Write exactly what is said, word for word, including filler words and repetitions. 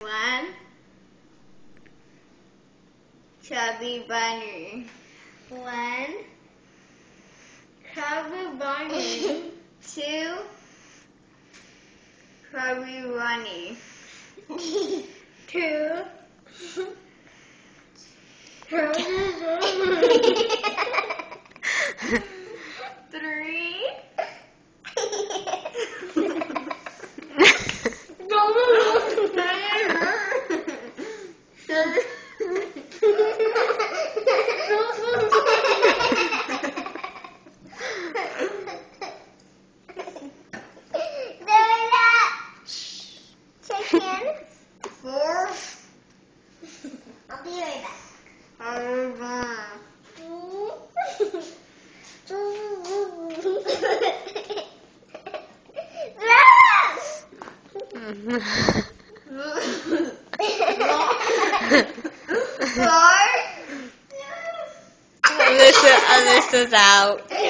One chubby bunny. One chubby bunny. Two chubby bunny. Two chubby bunny. Three chicken. Four. I'll be right back. I'll be back. Alyssa, Alyssa's out.